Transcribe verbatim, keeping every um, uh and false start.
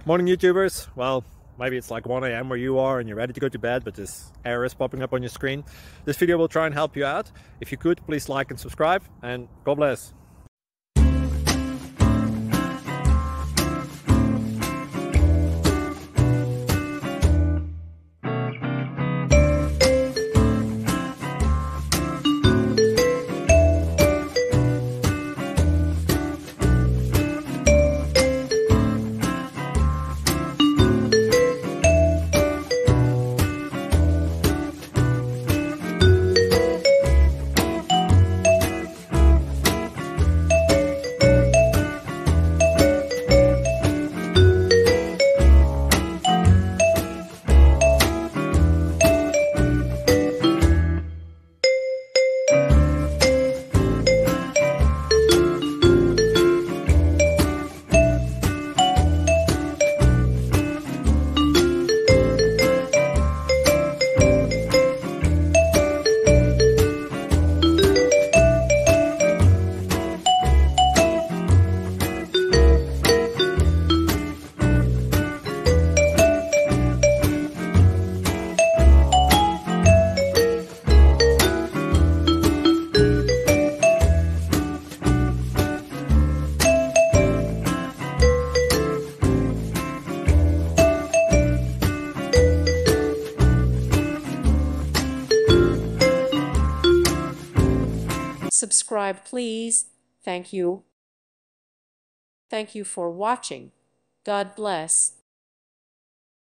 Morning YouTubers. Well, maybe it's like one A M where you are and you're ready to go to bed, but this error is popping up on your screen. This video will try and help you out. If you could, please like and subscribe, and God bless. Subscribe, please. Thank you. Thank you for watching. God bless.